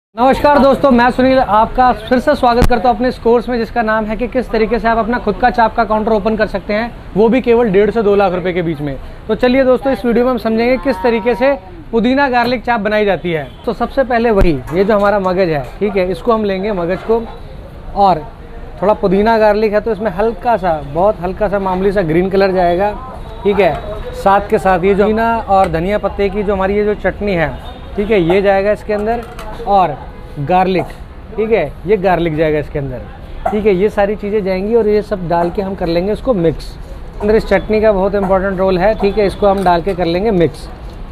नमस्कार दोस्तों, मैं सुनील आपका फिर से स्वागत करता हूं अपने इस कोर्स में जिसका नाम है कि किस तरीके से आप अपना खुद का चाप का काउंटर ओपन कर सकते हैं, वो भी केवल 1.5 से 2 लाख रुपए के बीच में। तो चलिए दोस्तों, इस वीडियो में हम समझेंगे किस तरीके से पुदीना गार्लिक चाप बनाई जाती है। तो सबसे पहले वही ये जो हमारा मगज है, ठीक है, इसको हम लेंगे मगज को, और थोड़ा पुदीना गार्लिक है तो इसमें हल्का सा, बहुत हल्का सा मामूली सा ग्रीन कलर जाएगा, ठीक है। साथ के साथ ये जो पुदीना और धनिया पत्ते की जो हमारी ये जो चटनी है, ठीक है, ये जाएगा इसके अंदर, और गार्लिक, ठीक है, ये गार्लिक जाएगा इसके अंदर, ठीक है। ये सारी चीज़ें जाएंगी और ये सब डाल के हम कर लेंगे इसको मिक्स। अंदर इस चटनी का बहुत इंपॉर्टेंट रोल है, ठीक है, इसको हम डाल के कर लेंगे मिक्स।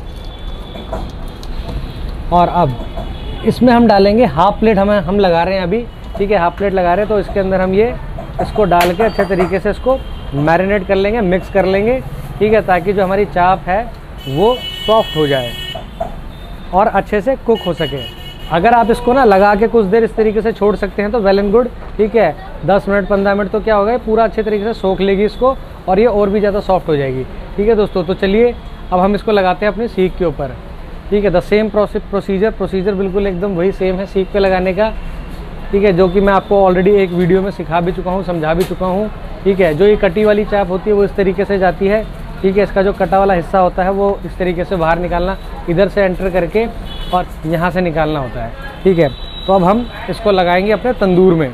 और अब इसमें हम डालेंगे हाफ प्लेट, हम लगा रहे हैं अभी, ठीक है, हाफ प्लेट लगा रहे हैं। तो इसके अंदर हम ये इसको डाल के अच्छे तरीके से इसको मैरिनेट कर लेंगे, मिक्स कर लेंगे, ठीक है, ताकि जो हमारी चाप है वो सॉफ्ट हो जाए और अच्छे से कुक हो सके। अगर आप इसको ना लगा के कुछ देर इस तरीके से छोड़ सकते हैं तो वेल एंड गुड, ठीक है। 10 मिनट 15 मिनट तो क्या होगा, पूरा अच्छे तरीके से सोख लेगी इसको और ये और भी ज़्यादा सॉफ्ट हो जाएगी, ठीक है दोस्तों। तो चलिए अब हम इसको लगाते हैं अपनी सीख के ऊपर, ठीक है। द सेम प्रोसीजर बिल्कुल एकदम वही सेम है सीख पे लगाने का, ठीक है, जो कि मैं आपको ऑलरेडी एक वीडियो में सिखा भी चुका हूँ, समझा भी चुका हूँ, ठीक है। जो ये कटी वाली चाप होती है वो इस तरीके से जाती है, ठीक है। इसका जो कटा वाला हिस्सा होता है वो इस तरीके से बाहर निकालना, इधर से एंटर करके और यहाँ से निकालना होता है, ठीक है। तो अब हम इसको लगाएंगे अपने तंदूर में।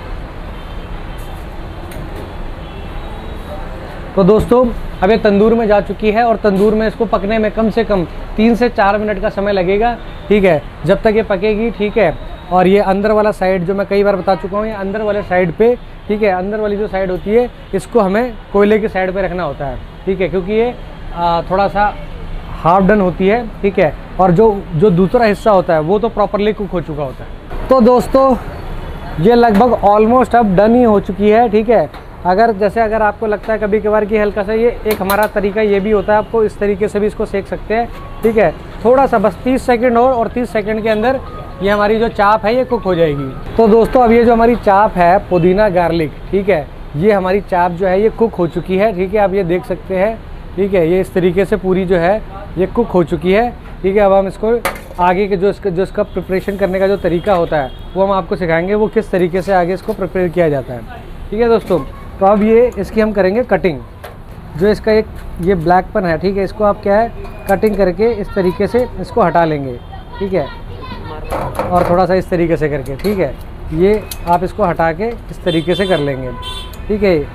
तो दोस्तों अब ये तंदूर में जा चुकी है और तंदूर में इसको पकने में कम से कम 3 से 4 मिनट का समय लगेगा, ठीक है, जब तक ये पकेगी, ठीक है। और ये अंदर वाला साइड जो मैं कई बार बता चुका हूँ, ये अंदर वाले साइड पे, ठीक है, अंदर वाली जो साइड होती है इसको हमें कोयले की साइड पे रखना होता है, ठीक है, क्योंकि ये थोड़ा सा हाफ डन होती है, ठीक है। और जो दूसरा हिस्सा होता है वो तो प्रॉपरली कुक हो चुका होता है। तो दोस्तों ये लगभग ऑलमोस्ट अब डन ही हो चुकी है, ठीक है। अगर आपको लगता है कभी कभार कि हल्का सा, ये एक हमारा तरीका ये भी होता है, आपको इस तरीके से भी इसको सेक सकते हैं, ठीक है। थोड़ा सा बस 30 सेकंड और 30 सेकंड के अंदर ये हमारी जो चाप है ये कुक हो जाएगी। तो दोस्तों अब ये जो हमारी चाप है पुदीना गार्लिक, ठीक है, ये हमारी चाप जो है ये कुक हो चुकी है, ठीक है। आप ये देख सकते हैं, ठीक है, ये इस तरीके से पूरी जो है ये कुक हो चुकी है, ठीक है। अब हम इसको आगे के जो इसका प्रिपरेशन करने का जो तरीका होता है वो हम आपको सिखाएंगे, वो किस तरीके से आगे इसको प्रिपेयर किया जाता है, ठीक है दोस्तों। तो अब ये इसकी हम करेंगे कटिंग। जो इसका एक ये ब्लैकपन है, ठीक है, इसको आप क्या है कटिंग करके इस तरीके से इसको हटा लेंगे, ठीक है, और थोड़ा सा इस तरीके से करके, ठीक है, ये आप इसको हटा के इस तरीके से कर लेंगे, ठीक है।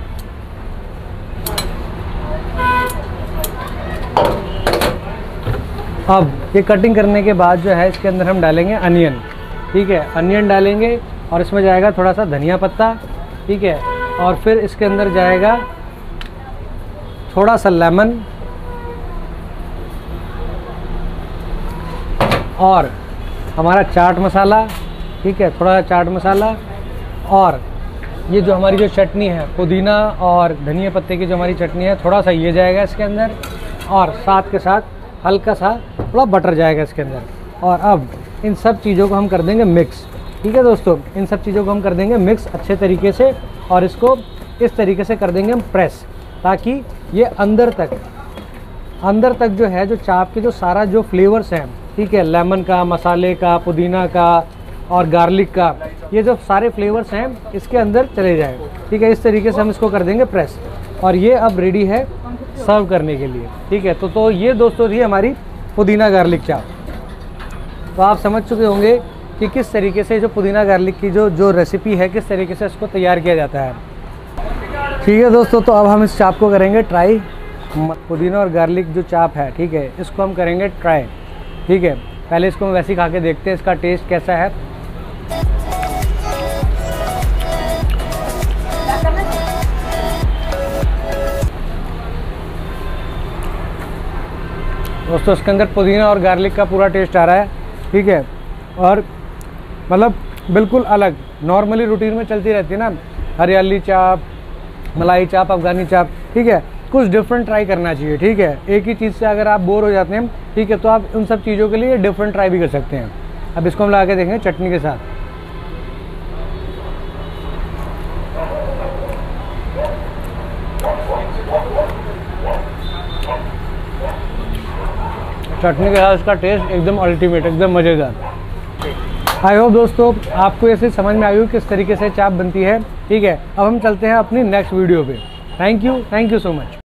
अब ये कटिंग करने के बाद जो है इसके अंदर हम डालेंगे अनियन, ठीक है, अनियन डालेंगे और इसमें जाएगा थोड़ा सा धनिया पत्ता, ठीक है, और फिर इसके अंदर जाएगा थोड़ा सा लेमन और हमारा चाट मसाला, ठीक है, थोड़ा सा चाट मसाला, और ये जो हमारी जो चटनी है पुदीना और धनिया पत्ते की जो हमारी चटनी है, थोड़ा सा ये जाएगा इसके अंदर, और साथ के साथ हल्का सा थोड़ा बटर जाएगा इसके अंदर। और अब इन सब चीज़ों को हम कर देंगे मिक्स, ठीक है दोस्तों, इन सब चीज़ों को हम कर देंगे मिक्स अच्छे तरीके से, और इसको इस तरीके से कर देंगे हम प्रेस, ताकि ये अंदर तक जो है जो चाप के जो सारा जो फ्लेवर्स हैं, ठीक है, लेमन का, मसाले का, पुदीना का और गार्लिक का, ये जो सारे फ्लेवर्स हैं इसके अंदर चले जाए, ठीक है। इस तरीके से हम इसको कर देंगे प्रेस, और ये अब रेडी है सर्व करने के लिए, ठीक है। तो ये दोस्तों थी हमारी पुदीना गार्लिक चाप। तो आप समझ चुके होंगे कि किस तरीके से जो पुदीना गार्लिक की जो रेसिपी है, किस तरीके से इसको तैयार किया जाता है, ठीक है दोस्तों। तो अब हम इस चाप को करेंगे ट्राई, पुदीना और गार्लिक जो चाप है, ठीक है, इसको हम करेंगे ट्राई, ठीक है। पहले इसको हम वैसे ही खा के देखते हैं इसका टेस्ट कैसा है। दोस्तों इसके अंदर पुदीना और गार्लिक का पूरा टेस्ट आ रहा है, ठीक है, और मतलब बिल्कुल अलग, नॉर्मली रूटीन में चलती रहती है ना हरियाली चाप, मलाई चाप, अफगानी चाप, ठीक है, कुछ डिफरेंट ट्राई करना चाहिए, ठीक है। एक ही चीज़ से अगर आप बोर हो जाते हैं, ठीक है, तो आप उन सब चीज़ों के लिए डिफरेंट ट्राई भी कर सकते हैं। अब इसको हम लगा के देखेंगे चटनी के साथ। चटनी के साथ इसका टेस्ट एकदम अल्टीमेट, एकदम मज़ेदार। आई होप दोस्तों आपको ऐसे समझ में आई हो किस तरीके से चाप बनती है। ठीक है, अब हम चलते हैं अपनी नेक्स्ट वीडियो पे। Thank you so much.